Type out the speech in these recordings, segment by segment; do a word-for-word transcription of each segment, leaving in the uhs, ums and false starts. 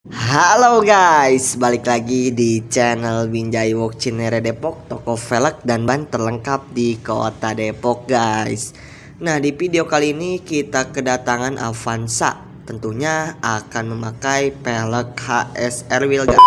Halo guys, balik lagi di channel Binjai Work Cinere Depok, toko velg dan ban terlengkap di kota Depok guys. Nah, di video kali ini kita kedatangan Avanza, tentunya akan memakai velg H S R wheel guys.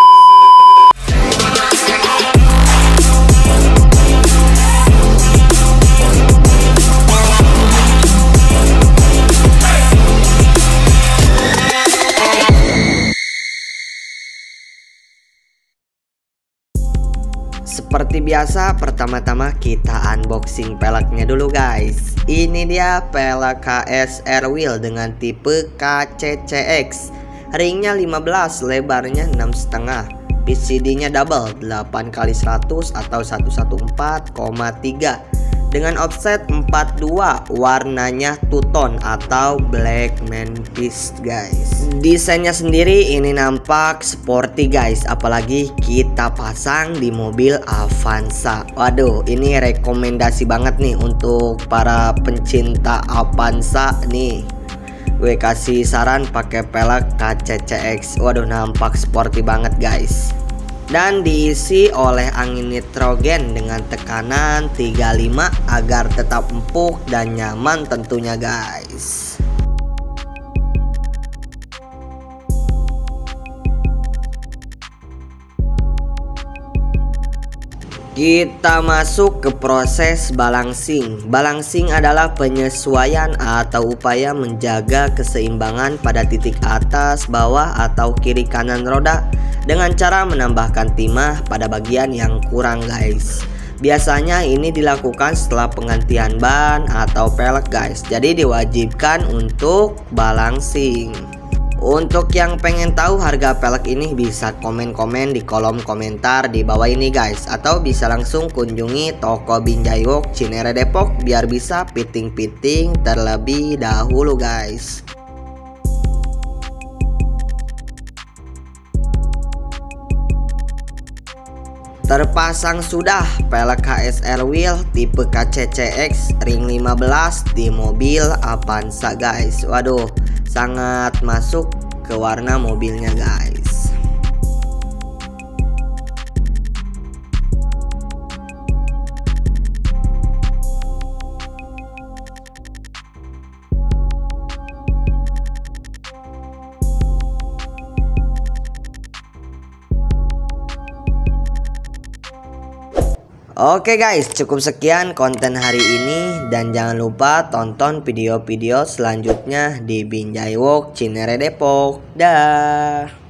Seperti biasa, pertama-tama kita unboxing peleknya dulu guys. Ini dia pelek H S R wheel dengan tipe K C C X. Ringnya lima belas, lebarnya enam koma lima. P C D-nya double delapan kali seratus atau seratus empat belas koma tiga dengan offset empat puluh dua, warnanya two tone atau black mantis guys. Desainnya sendiri ini nampak sporty guys, apalagi kita pasang di mobil Avanza. Waduh, ini rekomendasi banget nih untuk para pencinta Avanza nih. Gue kasih saran pakai pelek K C C X. Waduh, nampak sporty banget guys. Dan diisi oleh angin nitrogen dengan tekanan tiga puluh lima agar tetap empuk dan nyaman tentunya guys. Kita masuk ke proses balancing. Balancing adalah penyesuaian atau upaya menjaga keseimbangan pada titik atas, bawah, atau kiri kanan roda dengan cara menambahkan timah pada bagian yang kurang guys. Biasanya ini dilakukan setelah penggantian ban atau pelek guys. Jadi diwajibkan untuk balancing. Untuk yang pengen tahu harga pelek ini bisa komen-komen di kolom komentar di bawah ini guys, atau bisa langsung kunjungi toko Binjai Work Cinere Depok biar bisa fitting-fitting terlebih dahulu guys. Terpasang sudah pelek H S R wheel tipe K C C X ring lima belas di mobil Avanza guys. Waduh, sangat masuk ke warna mobilnya guys. Oke guys, cukup sekian konten hari ini dan jangan lupa tonton video-video selanjutnya di Binjai Work Cinere Depok. Dah.